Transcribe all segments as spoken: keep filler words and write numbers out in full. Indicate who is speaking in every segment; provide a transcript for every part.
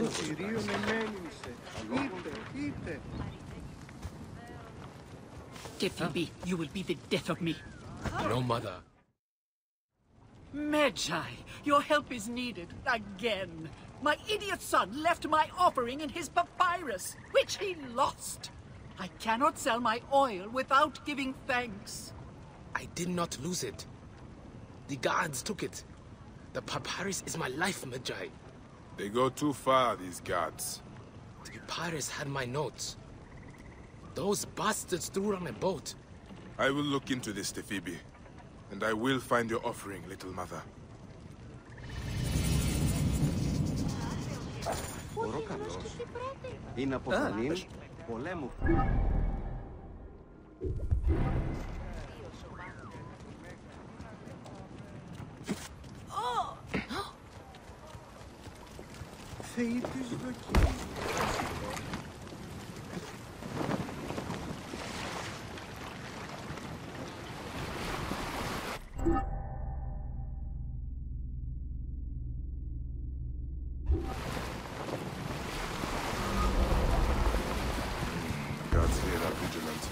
Speaker 1: Tiffy, you will be the death of me.
Speaker 2: No, mother.
Speaker 1: Magi, your help is needed again. My idiot son left my offering in his papyrus, which he lost. I cannot sell my oil without giving thanks.
Speaker 2: I did not lose it. The guards took it. The papyrus is my life, Magi.
Speaker 3: They go too far, these guards.
Speaker 2: The papyrus had my notes. Those bastards threw it on a boat.
Speaker 3: I will look into this, Tefibi. And I will find your offering, little mother. Guards here are vigilant.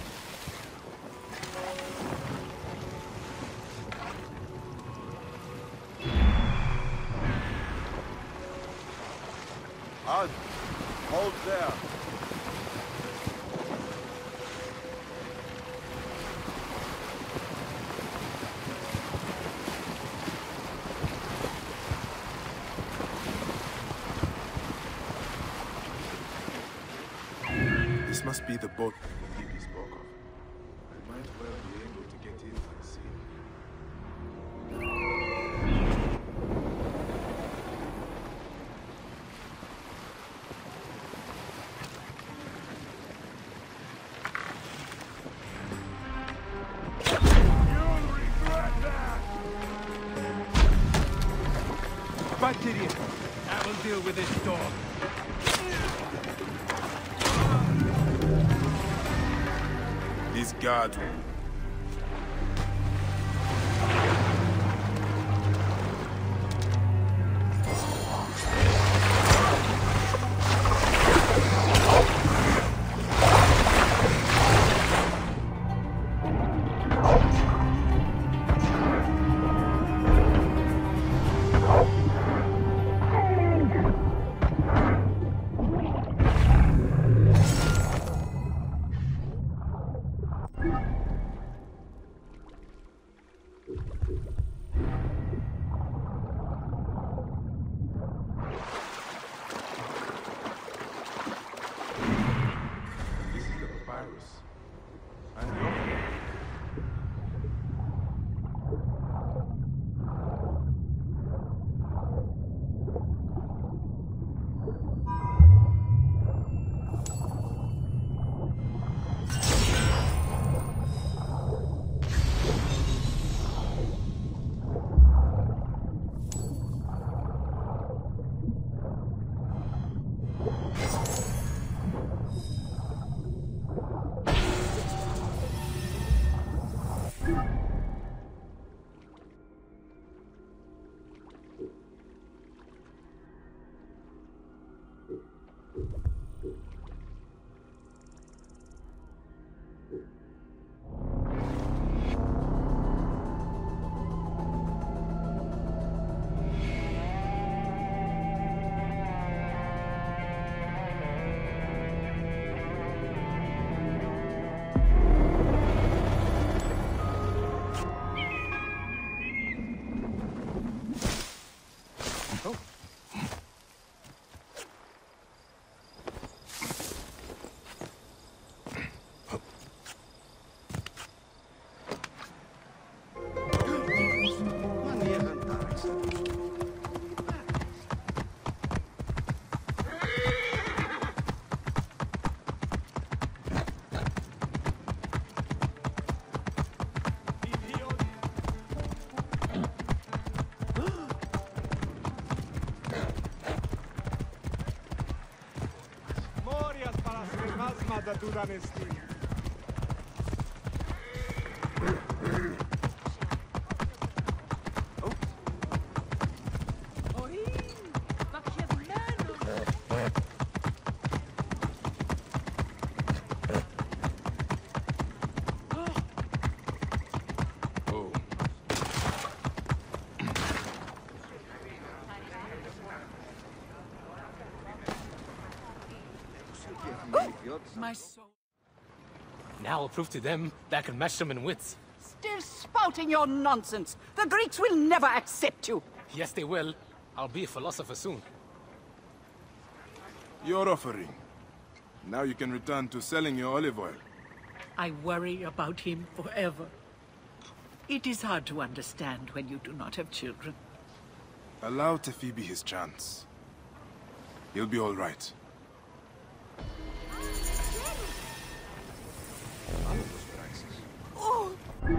Speaker 4: Ad, hold there.
Speaker 3: This must be the boat he spoke of. I might well be able to get in and see.
Speaker 4: You'll regret that!
Speaker 5: Back to you. I will deal with this dog.
Speaker 3: These guards... This is the papyrus. And the offering.
Speaker 4: Da Duranesti.
Speaker 1: Oi, wat je my soul.
Speaker 2: Now I'll prove to them that I can match them in wits.
Speaker 1: Still spouting your nonsense. The Greeks will never accept you.
Speaker 2: Yes, they will. I'll be a philosopher soon.
Speaker 3: Your offering. Now you can return to selling your olive oil.
Speaker 1: I worry about him forever. It is hard to understand when you do not have children.
Speaker 3: Allow Tefibi his chance. He'll be all right.
Speaker 1: Oh!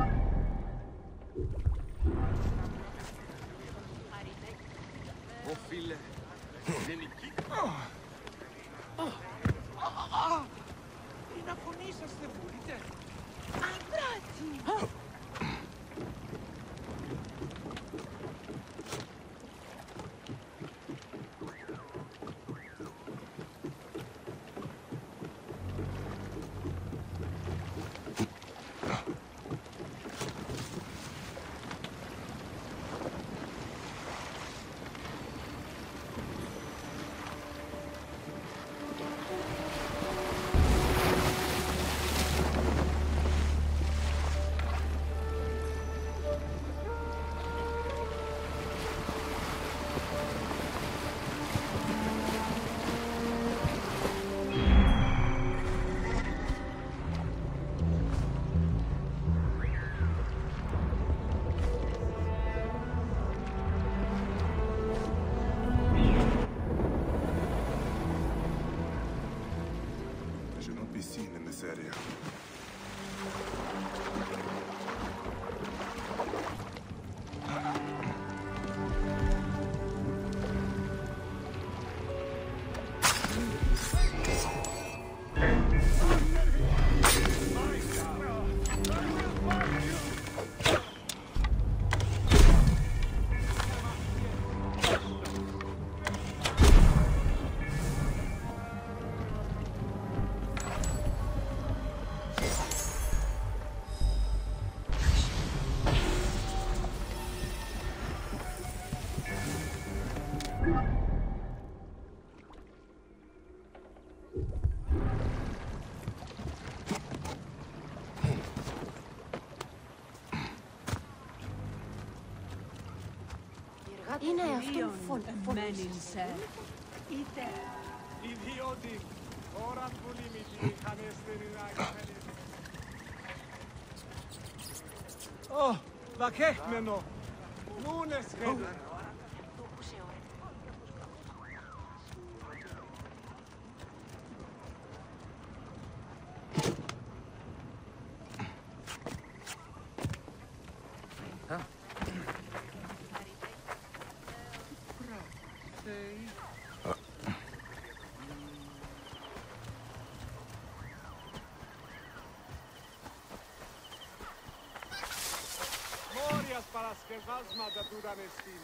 Speaker 3: Seen in this area.
Speaker 6: Είναι αυτό φωνή.
Speaker 1: Είτε.
Speaker 4: Ιδιώτη, ώρα που λίμιτη, χανέστερη να Ω, βακέχμενο, νούνε σχέδιο. Παρασκευάσματα του Ρανεστήν.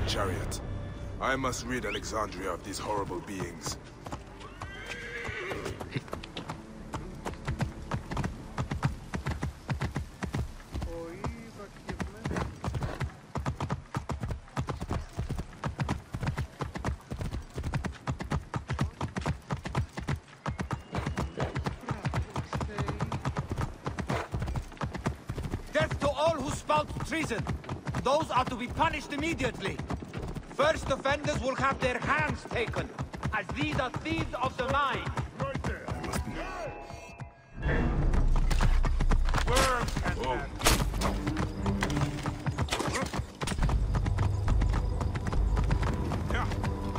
Speaker 3: chariot. I must rid Alexandria of these horrible beings.
Speaker 5: Death to all who spout treason. Those are to be punished immediately. First offenders will have their hands taken, as these are thieves of the mine.
Speaker 3: Right there. I must be.
Speaker 4: Worms can
Speaker 3: Oh.
Speaker 4: man.
Speaker 3: Yeah.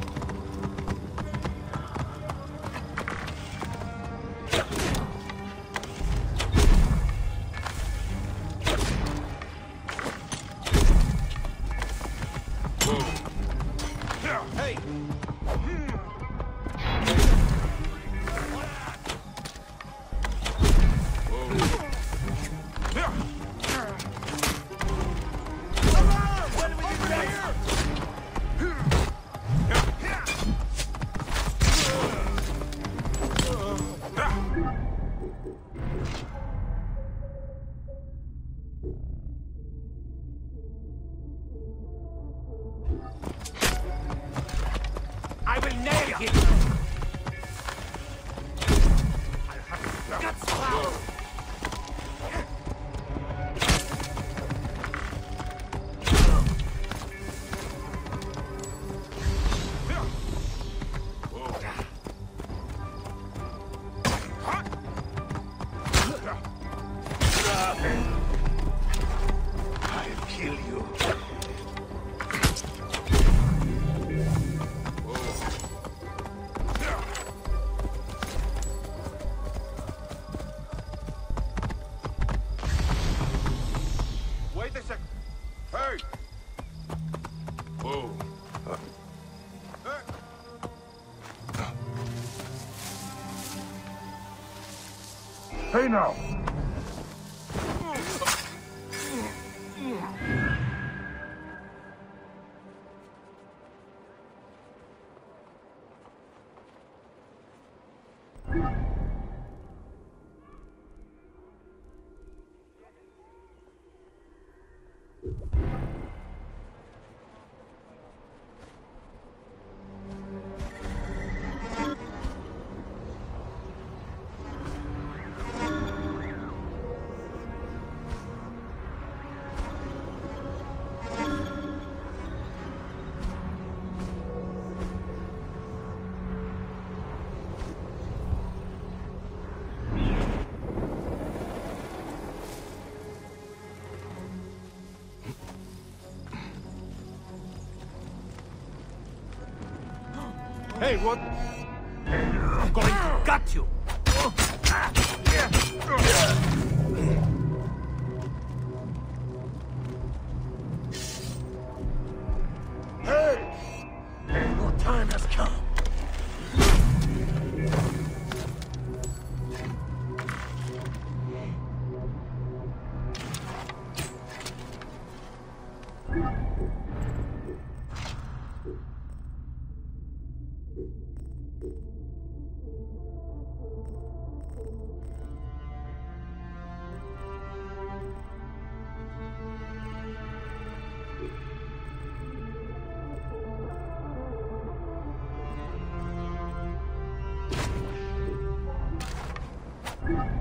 Speaker 5: Hey! I will nail him! Guts power!
Speaker 3: I'll kill you.
Speaker 4: Wait a second. Hey!
Speaker 3: Whoa. Hey now!
Speaker 5: Hey, what? I'm going to gut you!
Speaker 3: Hey!
Speaker 2: Your time has come.
Speaker 3: Hey!